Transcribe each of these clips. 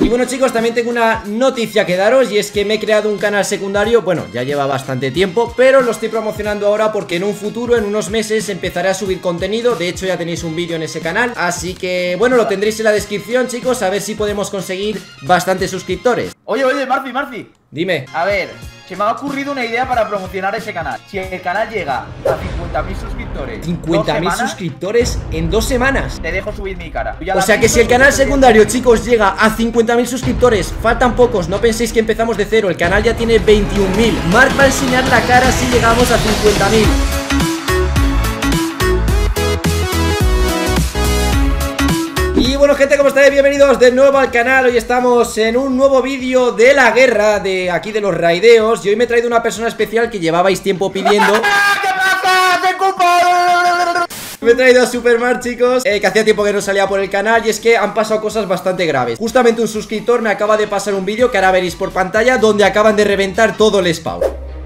Y bueno chicos, también tengo una noticia que daros, y es que me he creado un canal secundario. Bueno, ya lleva bastante tiempo, pero lo estoy promocionando ahora porque en un futuro, en unos meses, empezaré a subir contenido. De hecho ya tenéis un vídeo en ese canal, así que bueno, lo tendréis en la descripción chicos. A ver si podemos conseguir bastantes suscriptores. Oye, Marci. Dime. A ver, se me ha ocurrido una idea para promocionar ese canal. Si el canal llega a 50.000 suscriptores 50.000 suscriptores en 2 semanas. Te dejo subir mi cara. O sea que si el canal secundario, chicos, llega a 50.000 suscriptores, faltan pocos, no penséis que empezamos de cero. El canal ya tiene 21.000. Marc va a enseñar la cara si llegamos a 50.000. Y bueno gente, ¿cómo estáis? Bienvenidos de nuevo al canal. Hoy estamos en un nuevo vídeo de la guerra de aquí de los raideos. Y hoy me he traído una persona especial que llevabais tiempo pidiendo. ¿Qué pasa? ¡Te ocupo! Me he traído a Supermarc, chicos, que hacía tiempo que no salía por el canal. Y es que han pasado cosas bastante graves. Justamente un suscriptor me acaba de pasar un vídeo que ahora veréis por pantalla, donde acaban de reventar todo el spawn.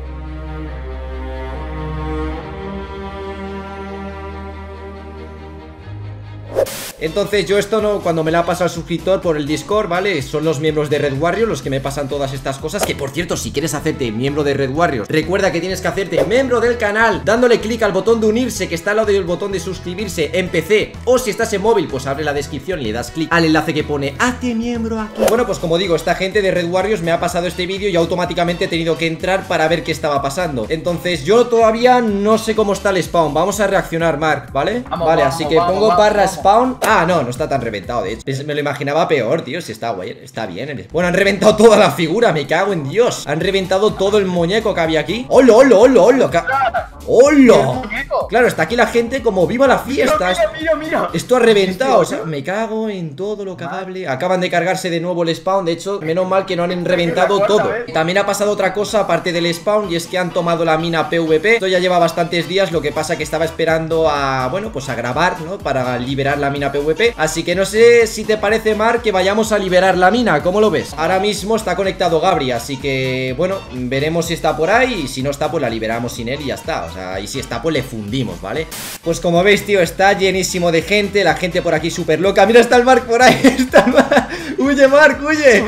Entonces yo esto no, cuando me la ha pasado el suscriptor por el Discord, ¿vale? Son los miembros de Red Warriors los que me pasan todas estas cosas. Que por cierto, si quieres hacerte miembro de Red Warriors, recuerda que tienes que hacerte miembro del canal dándole clic al botón de unirse, que está al lado del botón de suscribirse en PC. O si estás en móvil, pues abre la descripción y le das clic al enlace que pone hazte miembro aquí. Bueno, pues como digo, esta gente de Red Warriors me ha pasado este vídeo y automáticamente he tenido que entrar para ver qué estaba pasando. Entonces yo todavía no sé cómo está el spawn. Vamos a reaccionar, Marc, ¿vale? Vale, así que pongo barra spawn. Ah, no está tan reventado, de hecho. Me lo imaginaba peor, tío. Si está guay, está bien. Bueno, han reventado toda la figura, me cago en Dios. Han reventado todo el muñeco que había aquí. ¡Hola, hola, hola, hola! ¡Hola! Claro, está aquí la gente como viva la fiesta. Mira. Esto ha reventado, o sea, me cago en todo lo cagable. Acaban de cargarse de nuevo el spawn. De hecho, menos mal que no han reventado todo. También ha pasado otra cosa aparte del spawn, y es que han tomado la mina PvP. Esto ya lleva bastantes días. Lo que pasa que estaba esperando a, bueno, pues a grabar, ¿no? Para liberar la mina PvP. Así que no sé si te parece, Marc, que vayamos a liberar la mina. ¿Cómo lo ves? Ahora mismo está conectado Gabri, así que, bueno, veremos si está por ahí. Y si no está, pues la liberamos sin él y ya está. O sea, y si está, pues le fundimos, ¿vale? Pues como veis, tío, está llenísimo de gente. La gente por aquí súper loca. Mira, está el Marc por ahí. Está el Marc. Huye, Marc, huye.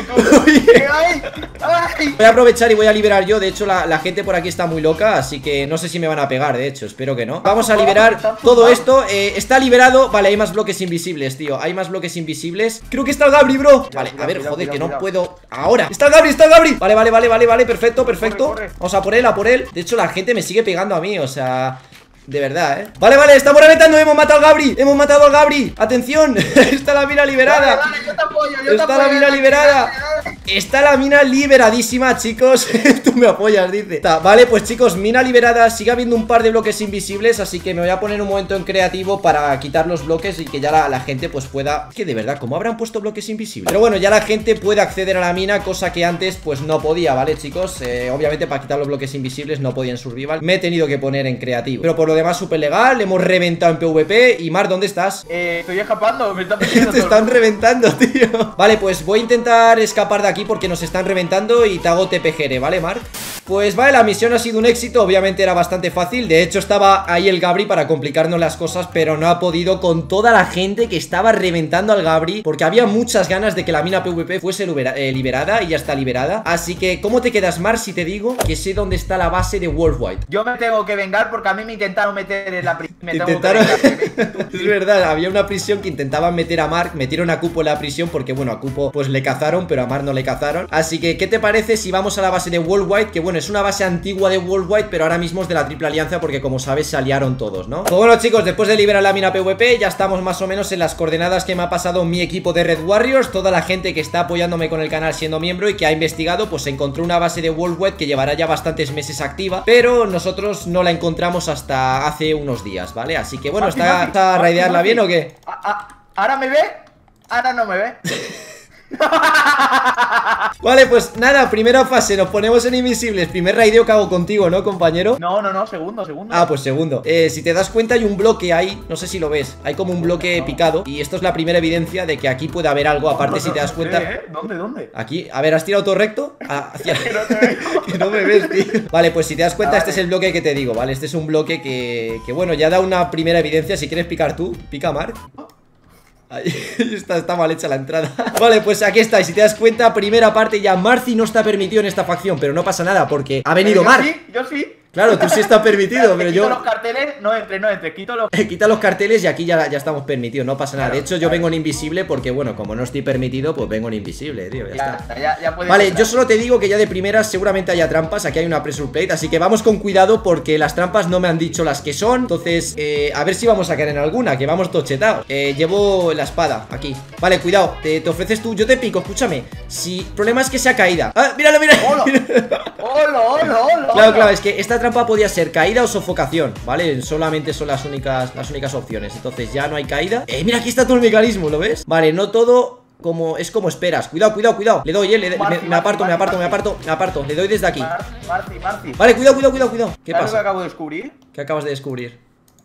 Voy a aprovechar y voy a liberar yo. De hecho, la gente por aquí está muy loca, así que no sé si me van a pegar, de hecho, espero que no. Vamos a liberar todo esto. Está liberado. Vale, hay más bloques invisibles, tío. Hay más bloques invisibles. Creo que está el Gabri, bro. Vale, a ver, joder, que no puedo. Ahora. Está el Gabri. Vale, perfecto. Vamos a por él, De hecho, la gente me sigue pegando a mí, o sea, de verdad, Vale, estamos reventando. Hemos matado al Gabri. Atención. Está la mina liberada. Vale, yo te apoyo, Está la mina liberada. Está la mina liberadísima, chicos. Tú me apoyas, dice. Vale, pues chicos, mina liberada. Sigue habiendo un par de bloques invisibles, así que me voy a poner un momento en creativo para quitar los bloques y que ya la gente pues pueda... Que de verdad, ¿cómo habrán puesto bloques invisibles? Pero bueno, ya la gente puede acceder a la mina, cosa que antes pues no podía, ¿vale, chicos? Obviamente para quitar los bloques invisibles no podía en survival. Me he tenido que poner en creativo. Pero por lo demás súper legal. Hemos reventado en PvP. Y Mar, ¿dónde estás? Estoy escapando, me están persiguiendo. Te están reventando, tío. Vale, pues voy a intentar escapar de aquí porque nos están reventando y te hago TPGR, ¿vale, Marc? Pues vale, la misión ha sido un éxito. Obviamente era bastante fácil. De hecho estaba ahí el Gabri para complicarnos las cosas, pero no ha podido con toda la gente que estaba reventando al Gabri, porque había muchas ganas de que la mina PvP fuese liberada. Y ya está liberada. Así que, ¿cómo te quedas, Marc, si te digo que sé dónde está la base de Worldwide? Yo me tengo que vengar porque a mí me intentaron meter en la prisión. Es verdad, había una prisión que intentaban meter a Marc. Metieron a Cupo en la prisión porque, bueno, a Cupo pues le cazaron, pero a Marc no le cazaron. Así que, ¿qué te parece si vamos a la base de Worldwide? Que bueno, es una base antigua de Worldwide, pero ahora mismo es de la Triple Alianza porque, como sabes, se aliaron todos, ¿no? Pues bueno, chicos, después de liberar la mina PvP, ya estamos más o menos en las coordenadas que me ha pasado mi equipo de Red Warriors. Toda la gente que está apoyándome con el canal siendo miembro y que ha investigado, pues encontró una base de Worldwide que llevará ya bastantes meses activa, pero nosotros no la encontramos hasta hace unos días, ¿vale? Así que bueno, ¿está a raidearla bien o qué? ¿Ahora me ve? Ahora no me ve. Vale, pues nada, primera fase, nos ponemos en invisibles. Primer raideo que hago contigo, ¿no, compañero? No, segundo. Ah, pues segundo. Si te das cuenta hay un bloque ahí, no sé si lo ves. Hay como un bloque picado. Y esto es la primera evidencia de que aquí puede haber algo. Aparte, si te das cuenta... ¿Dónde? Aquí, a ver, ¿has tirado todo recto? Hacia... Que no me ves, tío. Vale, pues si te das cuenta, este es el bloque que te digo, ¿vale? Este es un bloque que bueno, ya da una primera evidencia. Si quieres picar tú, pica, Marc. Ahí está mal hecha la entrada. Vale, pues aquí está. Y si te das cuenta, primera parte ya. Marci no está permitido en esta facción, pero no pasa nada porque ha venido Marc. Yo sí. Claro, tú sí estás permitido, pero yo... Quito los carteles, no entre, quito los... Quita los carteles y aquí ya estamos permitidos, no pasa nada. Claro, De hecho, yo vengo en invisible porque, bueno, como no estoy permitido, pues vengo en invisible, tío, ya está. Ya puedes Vale, entrar. yo solo te digo que ya de primeras seguramente haya trampas. Aquí hay una pressure plate, así que vamos con cuidado porque las trampas no me han dicho las que son. Entonces, a ver si vamos a caer en alguna, que vamos tochetados. Llevo la espada aquí. Vale, cuidado, te ofreces tú, yo te pico, escúchame. Si, el problema es que sea caída. ¡Ah, míralo, mira! ¡Hola! Claro, es que esta trampa podía ser caída o sofocación, ¿vale? Solamente son las únicas opciones. Entonces ya no hay caída. Mira, aquí está todo el mecanismo, ¿lo ves? Vale, no todo es como esperas. Cuidado. Le doy, me aparto. Le doy desde aquí. Marci. Vale, cuidado. ¿Qué ¿Sabes lo que pasa? acabo de descubrir? ¿Qué acabas de descubrir?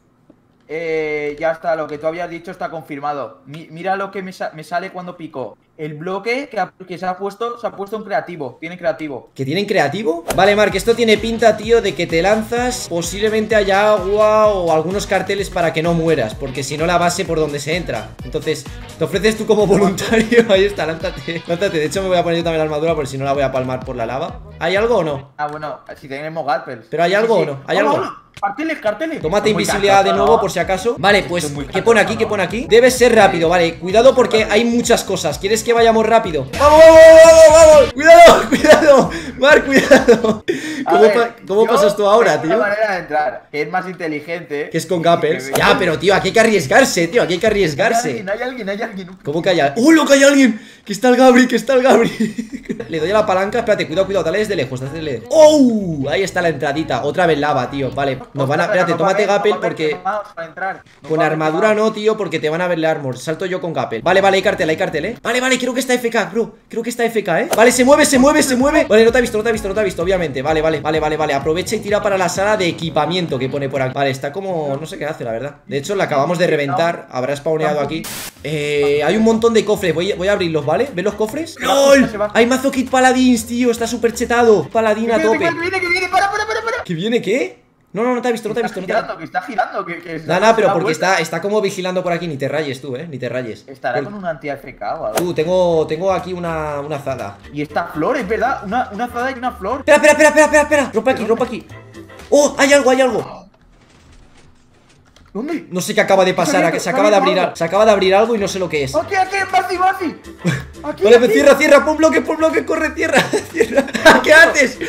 Ya está, lo que tú habías dicho está confirmado. Mira lo que me sale cuando pico. El bloque que se ha puesto en creativo. Tiene creativo. ¿Que tienen creativo? Vale, Marc, esto tiene pinta, tío, de que te lanzas. Posiblemente haya agua o algunos carteles para que no mueras, porque si no la base por donde se entra. Entonces, te ofreces tú como voluntario. Ahí está, lánzate. De hecho, me voy a poner yo también la armadura, porque si no la voy a palmar por la lava. ¿Hay algo o no? Ah, bueno, si tenemos Galpels. ¿Pero hay algo o no? ¿Hay algo? Carteles. Tómate invisibilidad de nuevo por si acaso. Vale, pues, ¿qué pone aquí? Debes ser rápido, vale. Cuidado porque hay muchas cosas. ¿Quieres que vayamos rápido? ¡Vamos! ¡Cuidado! Marc, cuidado. ¿Cómo pasas tú ahora, tío? Una manera de entrar, que es más inteligente. Que es con Gappers. Ya, pero tío, aquí hay que arriesgarse, tío. Hay alguien. ¿Cómo que hay alguien? ¡Oh, lo que hay alguien! Que está el Gabri. Le doy a la palanca, espérate, cuidado, dale desde lejos, ¡Oh! Ahí está la entradita. Otra vez lava, tío. Vale, nos van a... Espérate, tómate Gappel porque... Con armadura no, tío, porque te van a verle armor. Salto yo con Gappel. Vale, hay cartel, Vale, creo que está FK, bro. Creo que está FK, Vale, se mueve. Vale, no te ha visto, obviamente. Vale. Aprovecha y tira para la sala de equipamiento que pone por aquí. Vale, está como... No sé qué hace, la verdad. De hecho, la acabamos de reventar. Habrá spawneado aquí. Hay un montón de cofres. Voy a abrirlos, ¿vale? ¿Ves los cofres? ¡LOL! Hay mazo kit paladins, tío. Está súper chetado. Paladín a tope. Que viene, para. ¿Que viene qué? No te ha visto, Que está girando. No, pero porque está como vigilando por aquí. Ni te rayes tú, ni te rayes. Estará con un anti-AFK o algo. Tengo aquí una azada. Y esta flor, es verdad. Una azada y una flor. Espera. Rompa aquí. ¡Oh! Hay algo. ¿Dónde? No sé qué acaba de pasar, que se acaba de abrir algo y no sé lo que es. Aquí, Marci. Aquí, vale, aquí. Cierra, pon bloque, corre, cierra. ¿Qué haces?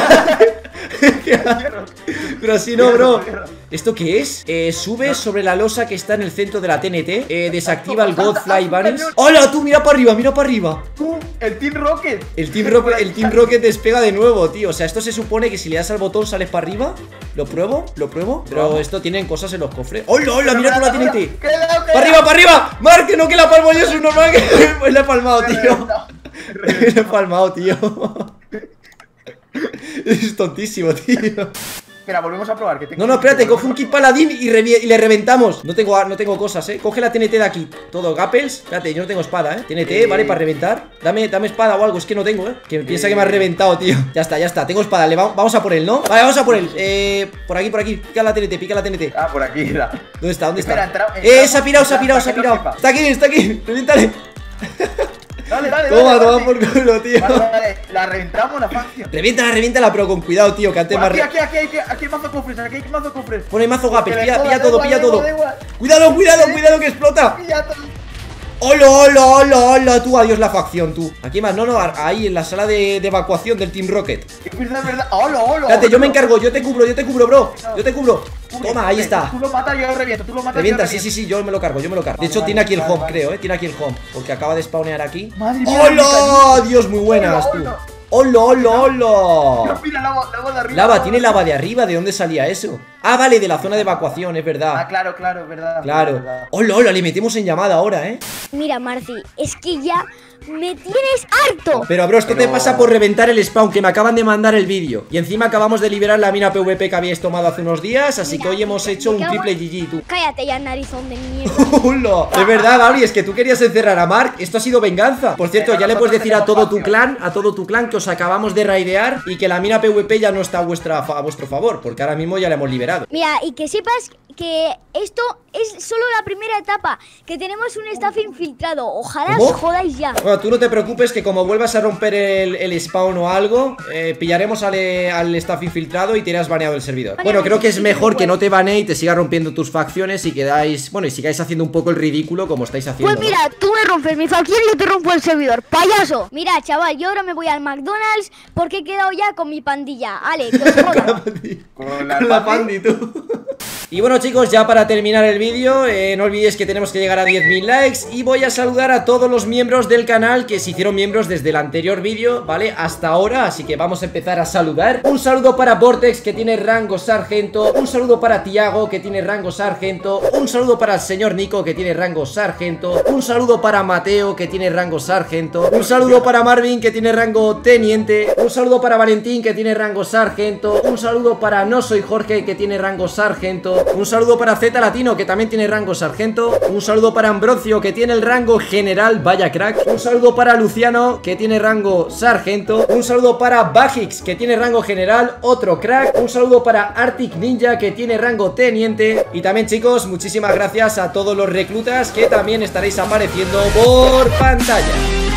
Pero así no, bro. ¿Esto qué es? Sube sobre la losa que está en el centro de la TNT. Desactiva el Godfly Vanish. ¡Hola, tú! Mira para arriba. El Team Rocket. El Team Rocket despega de nuevo, tío. O sea, esto se supone que si le das al botón sales para arriba. Lo pruebo. Pero esto tienen cosas en los cofres. ¡Hola! Mira tú la TNT. ¡Para arriba! ¡Marc, no, que la palmo yo! Es un normal que la he palmado, tío. La he palmado, tío. Es tontísimo, tío. Espera, volvemos a probar. No, espérate, coge un kit paladín y le reventamos. No tengo cosas, Coge la TNT de aquí. Todo, Gappels. Espérate, yo no tengo espada, TNT, vale, para reventar. Dame espada o algo, es que no tengo, Que piensa que me has reventado, tío. Ya está, tengo espada. Vamos a por él, ¿no? Vale, vamos a por él. Por aquí. Pica la TNT. Ah, por aquí era. ¿Dónde está? Se ha pirado. Está aquí, reviéntale. Dale. Toma por culo, tío. Vale, la reventamos la facción. Reviéntala, pero con cuidado, tío, que antes más... Aquí hay mazo cofres, Pone mazo Gappel, pilla todo. Da igual. Cuidado que explota. Pilla todo. ¡Hola! Tú, adiós la facción, tú. Aquí más, no, ahí en la sala de evacuación del Team Rocket. Es verdad. ¡Hola! Espérate, yo me encargo, yo te cubro, bro. Yo te cubro. Toma, ahí está. Tú lo matas, yo lo reviento. Revienta, sí, yo me lo cargo. De hecho, tiene aquí el home, creo, Tiene aquí el home. Porque acaba de spawnear aquí. Madre mía, ¡Hola! Dios, muy buenas, tú. ¡Hola! Mira, lava de arriba. Lava, tiene lava de arriba. ¿De dónde salía eso? Ah, vale, de la zona de evacuación, es verdad. Ah, claro, es verdad. Claro. ¡Hola! Le metemos en llamada ahora, Mira, Marci, es que ya me tienes harto. Pero, bro, esto te pasa por reventar el spawn, que me acaban de mandar el vídeo. Y encima acabamos de liberar la mina PvP que habíais tomado hace unos días. Así que hoy hemos hecho un triple GG, tú. Cállate ya, narizón de mierda. ¡Hola! Es verdad, Gabri, es que tú querías encerrar a Marc. Esto ha sido venganza. Por cierto, ya le puedes decir a todo tu clan, que os acabamos de raidear y que la mina PvP ya no está a vuestro favor, porque ahora mismo ya la hemos liberado. Mira, y que sepas que esto es solo la primera etapa, que tenemos un staff infiltrado. Ojalá ¿Cómo? os jodáis ya. Bueno, tú no te preocupes que como vuelvas a romper el spawn o algo, pillaremos al staff infiltrado y te irás baneado del servidor. Vale, Bueno, vale, creo que es sí, mejor que bueno. no te banee y te siga rompiendo tus facciones y quedáis, bueno, y sigáis haciendo un poco el ridículo como estáis haciendo. Pues mira, tú me rompes mi facción y yo te rompo el servidor, payaso. Mira, chaval, yo ahora me voy al McDonald's porque he quedado ya con mi pandilla. Ale, que os jodan. Con la Con la pandi. pandi, tú. Y bueno, chicos, ya para terminar el vídeo, no olvidéis que tenemos que llegar a 10.000 likes. Y voy a saludar a todos los miembros del canal que se hicieron miembros desde el anterior vídeo, ¿vale? Hasta ahora, así que vamos a empezar a saludar. Un saludo para Vortex, que tiene rango sargento. Un saludo para Tiago, que tiene rango sargento. Un saludo para el señor Nico, que tiene rango sargento. Un saludo para Mateo, que tiene rango sargento. Un saludo para Marvin, que tiene rango teniente. Un saludo para Valentín, que tiene rango sargento. Un saludo para No Soy Jorge, que tiene rango sargento. Un saludo para Z Latino, que también tiene rango sargento. Un saludo para Ambrosio, que tiene el rango general, vaya crack. Un saludo para Luciano, que tiene rango sargento. Un saludo para Bajix, que tiene rango general, otro crack. Un saludo para Arctic Ninja, que tiene rango teniente. Y también, chicos, muchísimas gracias a todos los reclutas que también estaréis apareciendo por pantalla.